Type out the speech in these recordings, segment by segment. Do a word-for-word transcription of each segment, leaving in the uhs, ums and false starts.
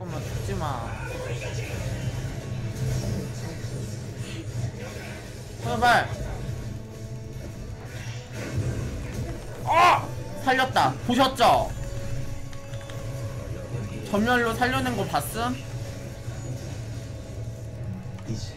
잠깐만 죽지마. 제발. 아! 살렸다. 보셨죠? 전멸로 살려낸 거 봤음? 이제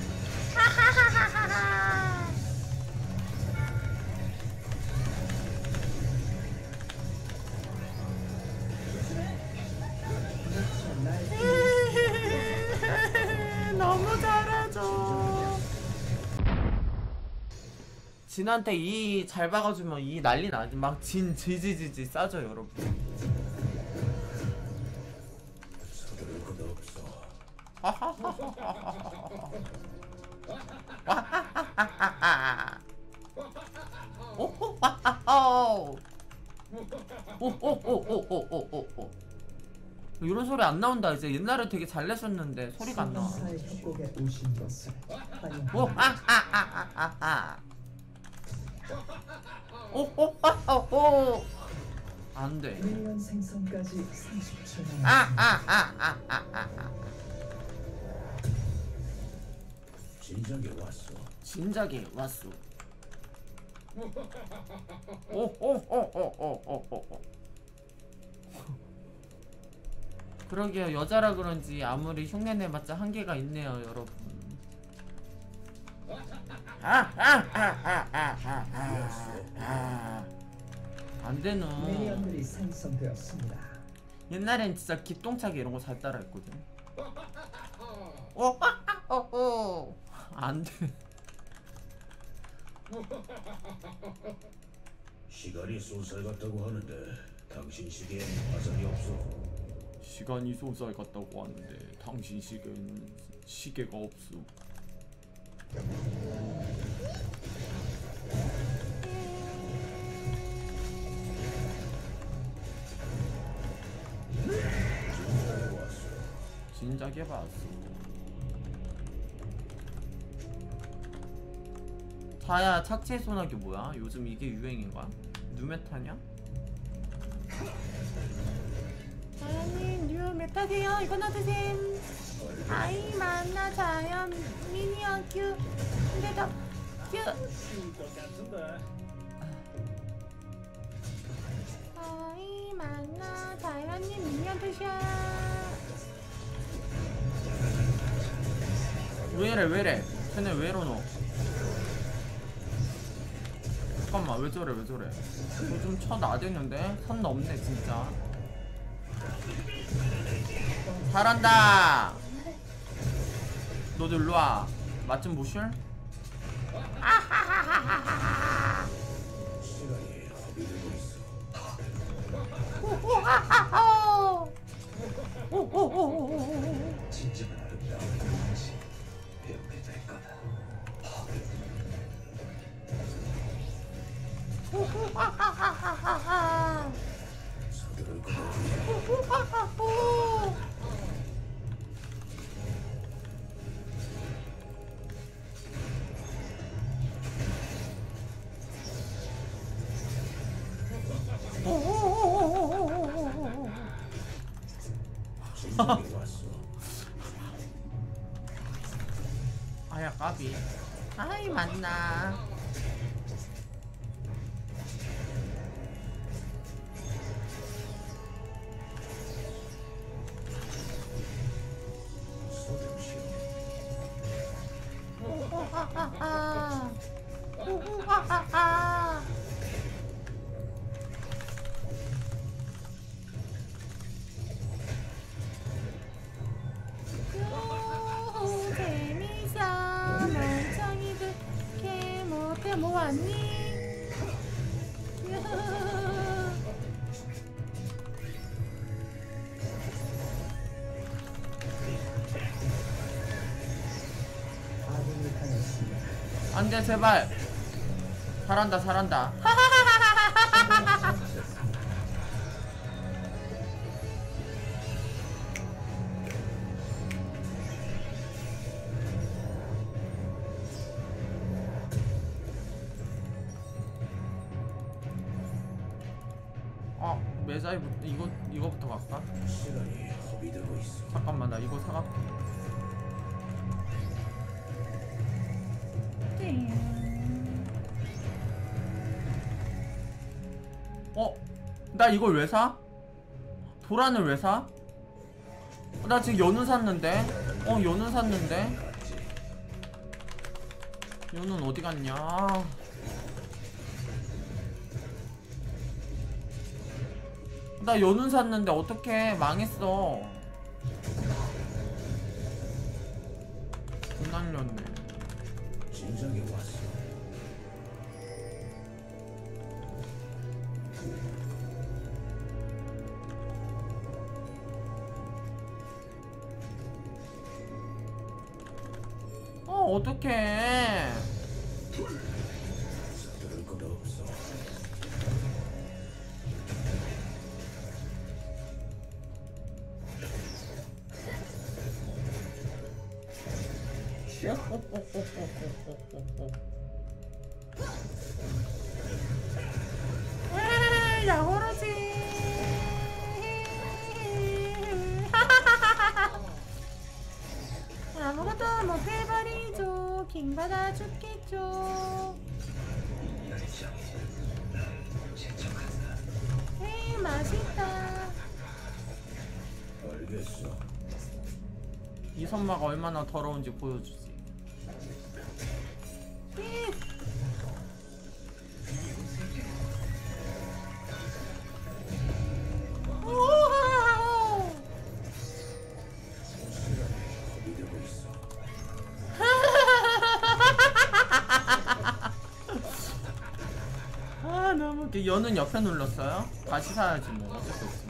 너무 잘해줘. 진한테 이 잘 박아주면 이 난리 나지. 막 진 지지지지 싸줘 여러분. 서두를 것 없어. 오오오오오오오오오오. 이런 소리 안 나온다 이제. 옛날에 되게 잘 내셨는데 소리가 안 나와. 협곡에 오신 것을 환영합니다. 오아아아아아. 오오오오오. 안 돼. 미니언 생성까지 삼십 초 아 남았습니다. 아 아 아 아 아 아. 진작에 왔어. 진작에 왔어. 오오오오오오오오. 그러게요. 여자라 그런지 아무리 흉내 내봤자 한계가 있네요 여러분. 아아아아아아아. 안되노. 미니언들이 생성되었습니다. 옛날엔 진짜 기똥차게 이런거 잘 따라했거든. 오오오오. 안돼. 시간이 쏜살 같다고 하는데 당신 시계엔 화살이 없어. 시간이 쏜살 같다고 하는데 당신 시계는 시계가 없어. 진작에 왔어. 진작에 봤어. 자야 착체 소나기 뭐야? 요즘 이게 유행인가? 뉴메타냐? 자야님 뉴메타세요. 이거 놔두셈. 아이 만나 자연 미니언 큐. 근데 더 큐. 아이 만나 자연님 미니언 드셔. 왜이래 왜이래. 쟤네 왜이러 너. 잠깐만 왜 저래 왜 저래. 이거 좀 쳐 나대는데? 선 넘네 진짜. 잘한다. 너도 일로와. 맛 좀 보실? 시간이 허비되고 있어. 진정한 아름다운 것이 배우게 될 거다. 서두를 것 없어. 진작에 왔어. 아야 까비. 아이 맞나. 서둘시오. 오호하하하. 오호하하하. 오, 재밌어. 멍청이들 개 못해 뭐하니? 아군이 당했습니다. 안돼 제발. 잘한다 잘한다. 어 매자이부터 이거 이거부터 갈까? 시간이 허비되고 있어. 잠깐만 나 이거 사갈게. 어? 나 이걸 왜 사? 도란을 왜 사? 나 지금 연우 샀는데? 어 연우 샀는데? 연우는 어디 갔냐? 나 연우 샀는데 어떡해 망했어. 돈 날렸네. 진작에 왔어. 어 어떡해. 들을 것 없어. 에이, 야오르지. 아무것도 못해버리죠. 킹받아 죽겠죠. 에이 맛있다. 알겠어. 이 선마가 얼마나 더러운지 보여주지. 이. 우와. 겁이 되고 있어. 아 너무 웃겨. 연은 옆에 눌렀어요? 다시 사야지 뭐 어쩔 수 없지.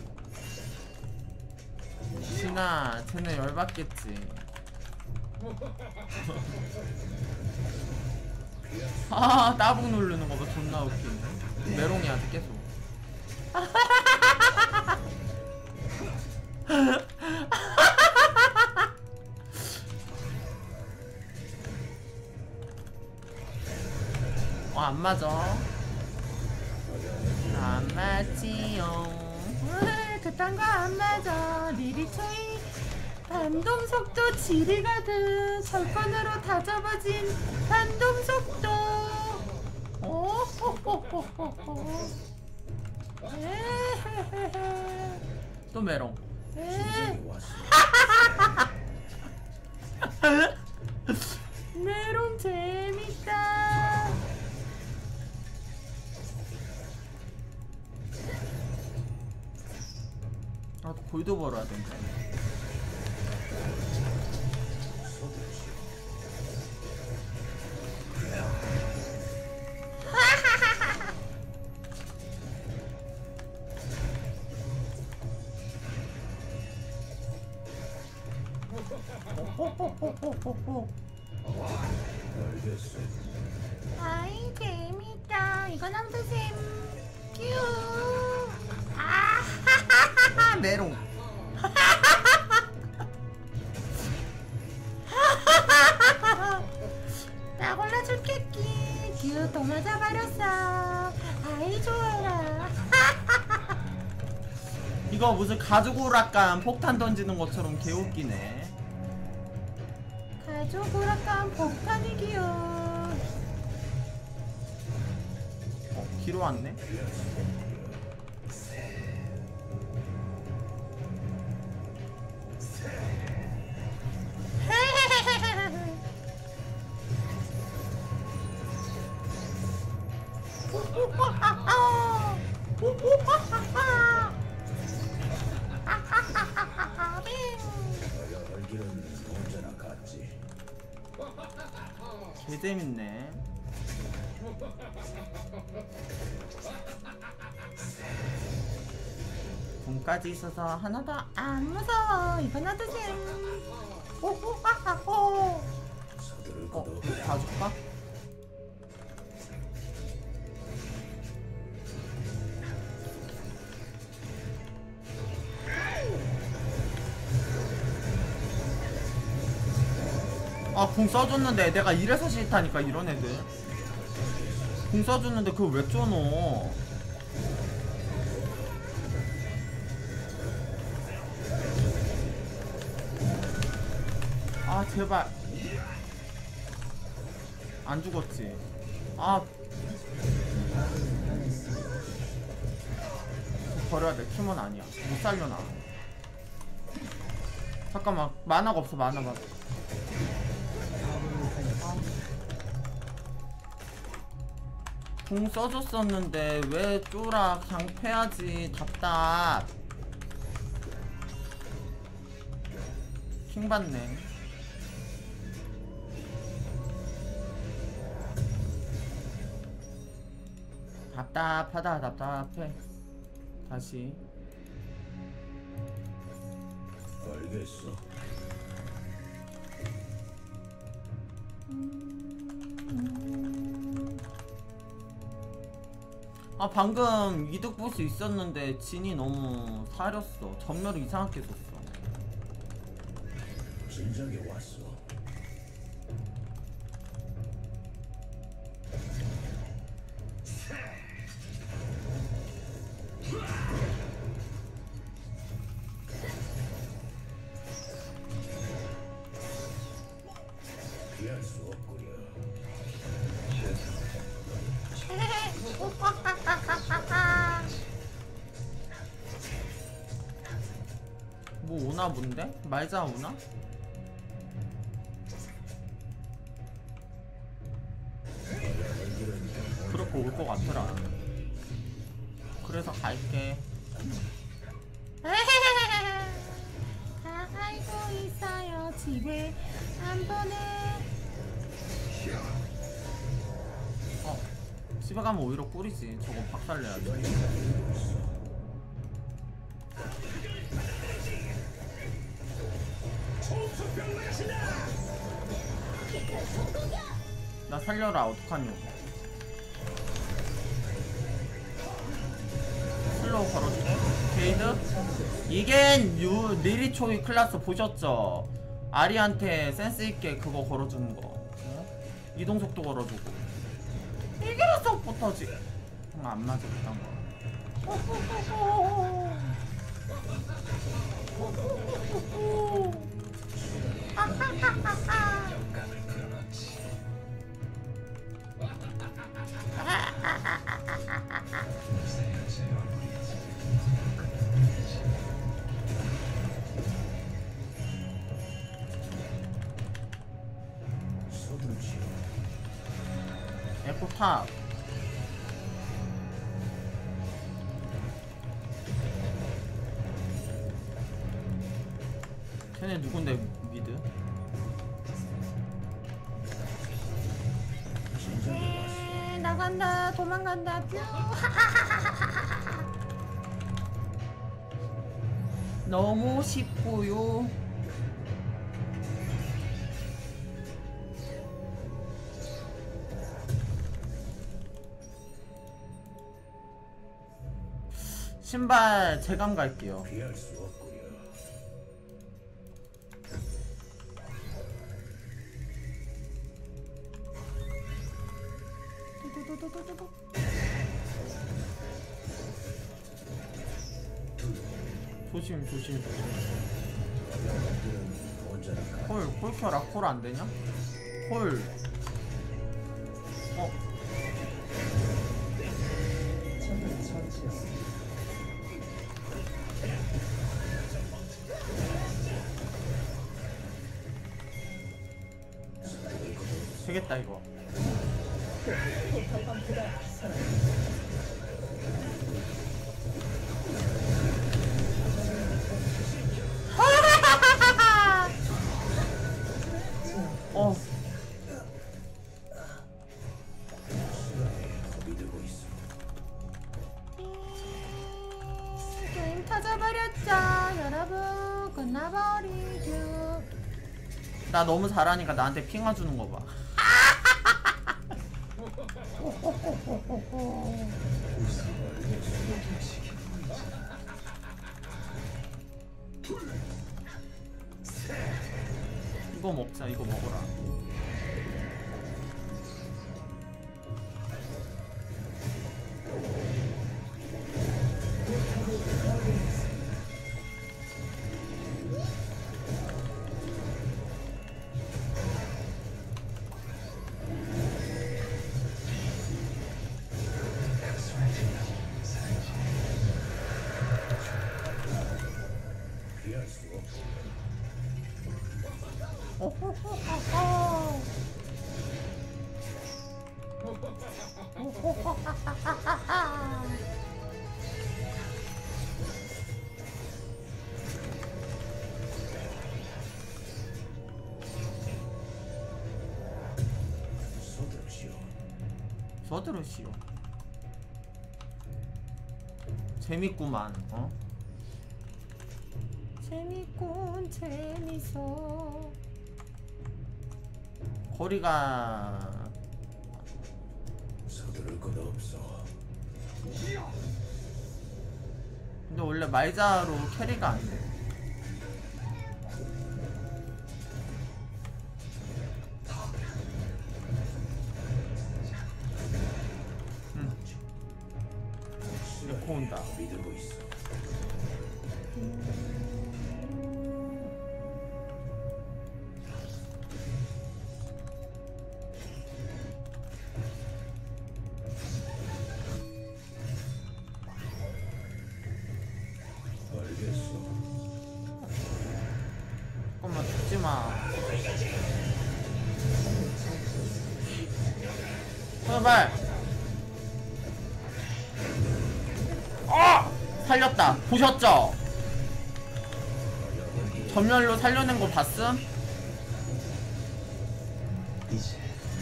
신아 쟤네 열받겠지. 아 따북 누르는 거 봐. 존나 웃기네. 메롱이 아직 계속. 어 안 맞아. 안 맞지요. 그딴 거 안 맞아. 리리초이 반동 속도 지리가든 절권으로 다잡아진 반동 속도. 오호호호호호. 에헤헤헤. 또 메롱. 진작에 왔어. 메롱 재밌다. 아 골드 벌어야 된다. 알겠어. 아이 재밌다. 이건 한번 쌤. 큐. 아 메롱. 나 골라줄겠기. 큐 또 맞아버렸어. 아이 좋아라. 이거 무슨 가죽 오락관 폭탄 던지는 것처럼 개웃기네. 가죽 오락관 폭탄이기요. 어, 뒤로 왔네. 내가 알기로는 언제나 같지. 개 재밌네. 돈까지 있어서 하나도 안 무서워. 이건 어떠세요? 오호하하호. 서두를 어, 것 없어. 봐줄까? 아, 궁 써줬는데 내가 이래서 싫다니까 이런 애들. 궁 써줬는데 그걸 왜 쪼노? 제발 안 죽었지. 아 아군이 당했습니다. 버려야 돼. 팀은 아니야. 못 살려나. 잠깐만 만화가 없어. 만화가. 아군이 당했습니다. 궁 써줬었는데 왜 쫄아. 그냥 패야지. 답답. 킹 받네. 답답하다. 답답해. 다시. 알겠어. 아 방금 이득 볼 수 있었는데 진이 너무 사렸어. 전멸을 이상하게 줬어. 진작에 왔어. 피할 수 없구려. 뭐 오나 본데? 말자 오나? 그렇고 올 것 같더라. 그래서 갈게. 다 알고 있어요. 집에 한 번에. 어 집에 가면 오히려 꿀이지. 저거 박살내야지. 나 살려라. 어떡하냐. 슬로우 걸어줄게. 게이드. 이겐 유 리리초이 클라스 보셨죠? 아리한테 센스있게 그거 걸어주는 거. 어? 이동속도 걸어주고. 이게라 서포터지. 정말 안 맞아 그딴 거. 서둘지. 에코탑. 쟤네 누군데 미드? 에, 나간다. 도망간다. 뾰. 너무 쉽고요. 신발 제감 갈게요. 피할 수 없구려. 도도도도도도. 조심 조심 조심. 언제나 가. 콜, 콜 켜라. 콜 안 되냐? 콜. 어, 적을 처치했습니다. 되겠다 이거. 포탑방패가 사라졌습니다. 어, 믿고 있어. 게임 터져버렸죠. 여러분 끝나버리죠. 나 너무 잘하니까 나한테 핑화 주는 거 봐. 이거 먹자. 이거 먹어라. 피할 수 없고 오호호호호. 서두르시오. 서두르시오. 재밌구만. 어? 재밌군 재밌어. 거리가 서두를 것 없어. 근데 원래 말자로 캐리가 안 돼. 응. 에코 온다. 믿고 있어. 알겠어. 잠깐만 죽지 마. 제발. 아! 살렸다. 보셨죠? 전멸로 살려낸 거 봤음? 이제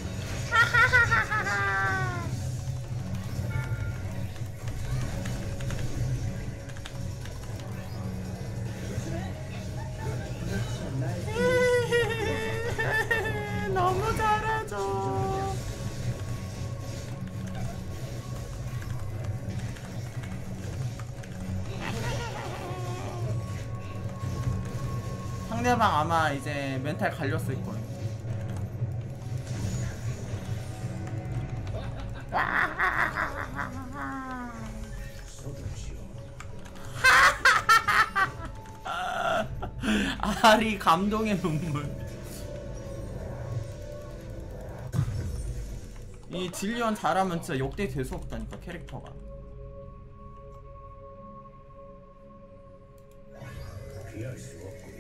하하하하하. 그렇죠. 날 너무 잘하죠. 상대방 아마 이제 멘탈 갈렸을 거예요. 서두르시오. 아리 감동의 눈물. 이 질리언 잘하면 진짜 역대 될 수 없다니까 캐릭터가. 피할 수 없구려.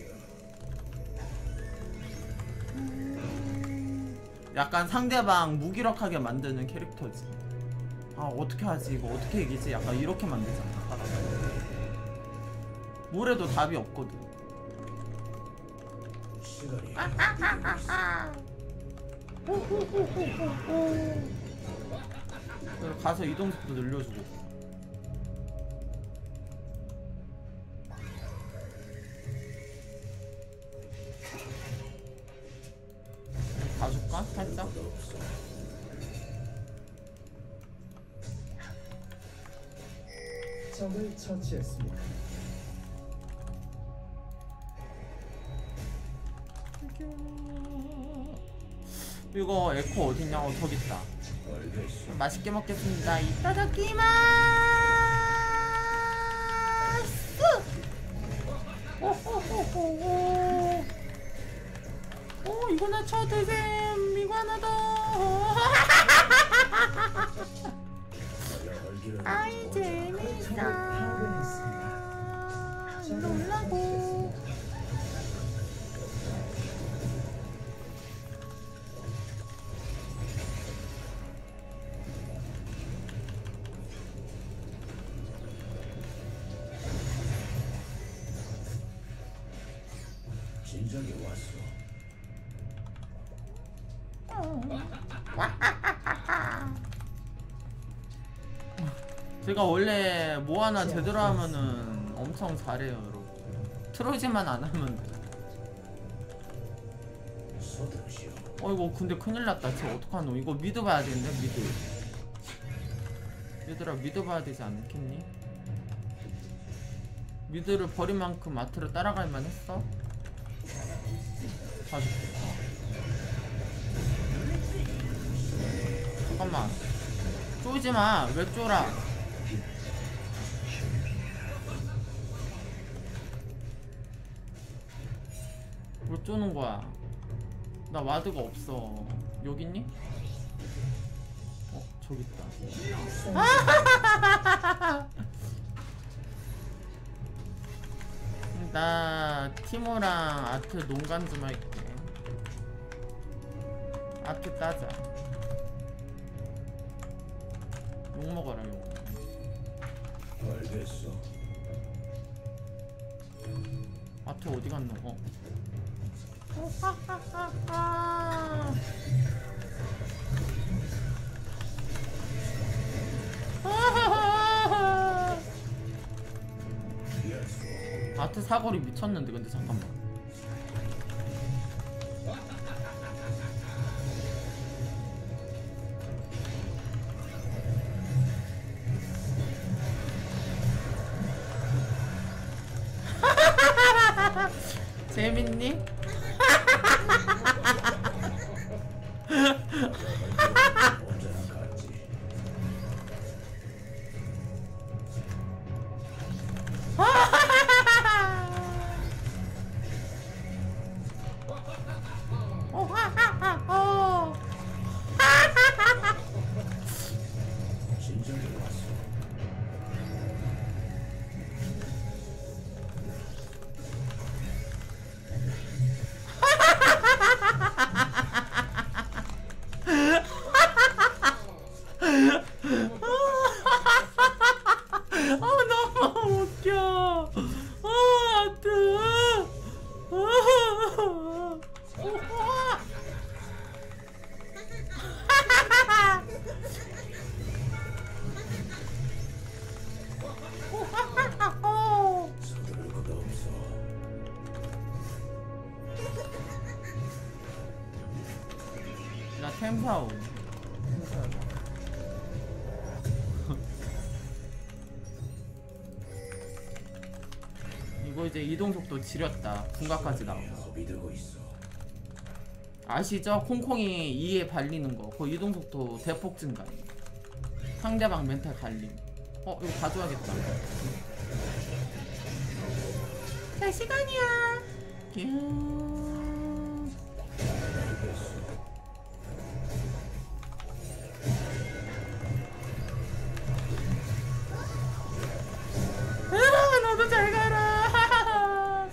약간 상대방 무기력하게 만드는 캐릭터지. 아 어떻게 하지 이거 어떻게 이기지? 약간 이렇게 만들잖아. 뭘 해도 답이 없거든. 시간이 그래서 가서 이동 속도 늘려주고. 가줄까? 살짝? 없어. 적을 처치했습니다. 이거 에코 어딨냐고. 저기 있다. 알겠어. 맛있게 먹겠습니다. 이따다키마스. 오호호호호. 오 이거 나 쳐드셈. 이거 하나 더. 아이 재밌어. 놀라고. 진작에 왔어. 제가 원래 뭐 하나 제대로 하면은 엄청 잘해요 여러분. 트로이지만 안 하면 돼. 서두르시오. 어 이거 근데 큰일 났다. 쟤 어떡하노. 이거 미드 봐야 되는데 미드. 얘들아 미드 봐야 되지 않겠니? 미드를 버린 만큼 마트를 따라갈 만 했어? 봐줄게. 잠깐만 쫄지마. 왜 쫄아. 왜 쪼는 거야. 나 와드가 없어. 여기 있니? 어 저기 있다. 나 티모랑 아트 농간 좀 할게. 아트 따자. 욕 먹어라 욕. 알겠어. 아트 어디 갔노? 어. 오하하하하. 아하하하. 피할 수 없고 아트 사거리 미쳤는데 근데 잠깐만. 재밌니? 언제나 같지. 진작에 왔어. 아 너무 웃겨. 아 아트. 서두를 것도 없어. 나 템사오. 이거 이제 이동속도 지렸다. 군가까지 나오고. 겁이 들고 있어. 아시죠? 콩콩이 이에 발리는 거. 그 이동속도 대폭 증가. 상대방 멘탈 갈림. 어 이거 가져야겠다. 잘 시간이야. 뀨. 알겠어. 아, 너도 잘 가라.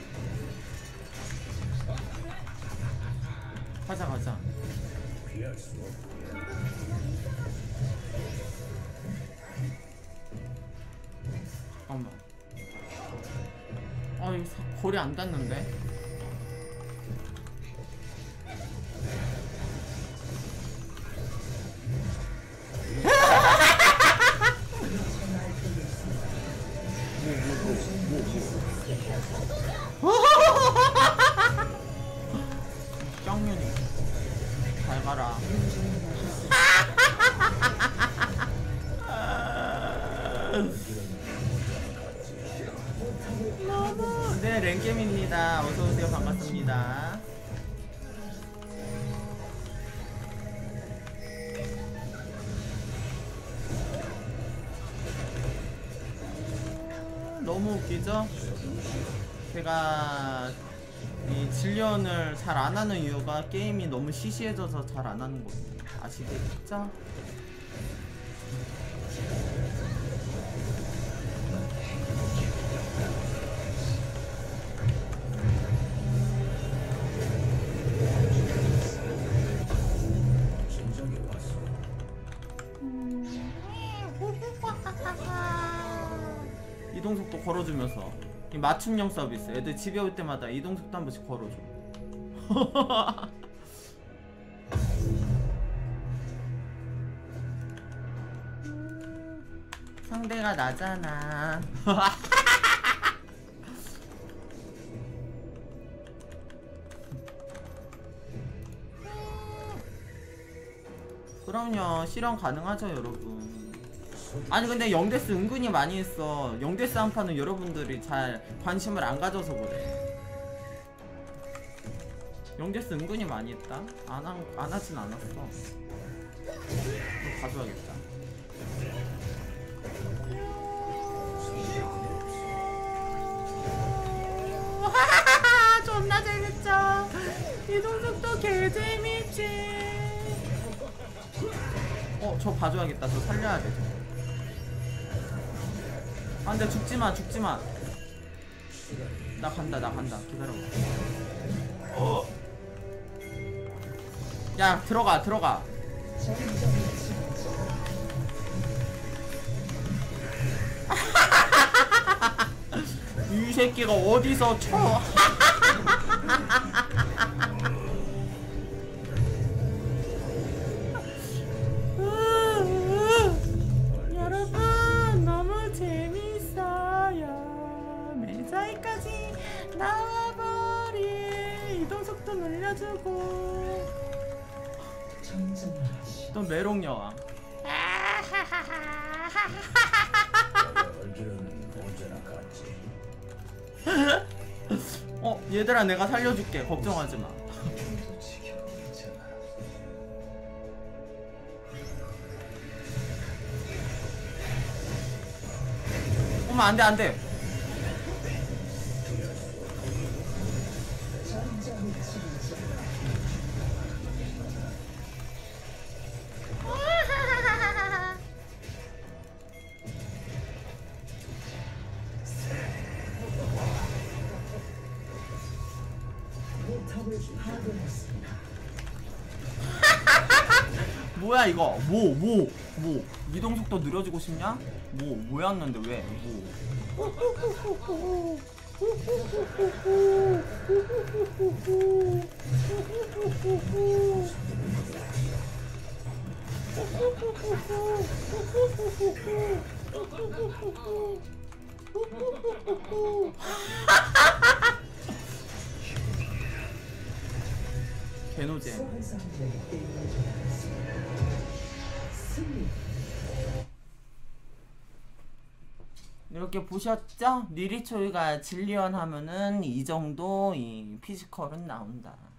가자 가자. 피할 수 없고 잠깐만. 아 이거 사- 거리 안 닿는데? 짱년이 잘 가라. 너무 네 랭겜입니다. 어서오세요. 반갑습니다. 너무 웃기죠? 제가 이 진련을 잘 안 하는 이유가 게임이 너무 시시해져서 잘 안 하는 거예요. 아시겠죠? 진작에 왔어. 이동속도 걸어주면서 이 맞춤형 서비스. 애들 집에 올 때마다 이동속도 한 번씩 걸어줘. 상대가 나잖아. 그럼요. 실현 가능하죠 여러분. 아니 근데 영데스 은근히 많이 했어. 영데스 한 판은 여러분들이 잘 관심을 안 가져서 그래. 영데스 은근히 많이 했다. 안, 한, 안 하진 않았어. 이거 가져야겠다. 하하하 존나 재밌죠. 이동속도 개재밌지. 어 저 봐줘야겠다. 저 살려야 돼. 아 근데 죽지마 죽지마. 시간이 나 간다 나 간다 기다려. 야 들어가 들어가. 이 새끼가 어디서 쳐. 여러분 너무 재밌어요. 매사이까지 나와버릴 이동속도 늘려주고 또 메롱 여왕. 얼굴은 언제나 같지. 어 얘들아 내가 살려줄게 걱정하지마. 어머 안돼 안돼. 뭐야 이거 뭐 뭐 뭐 이동속도 느려지고 싶냐? 뭐 뭐였는데 왜 뭐. 개노잼. 이렇게 보셨죠? 니리초이가 진리언 하면은 이 정도 이 피지컬은 나온다.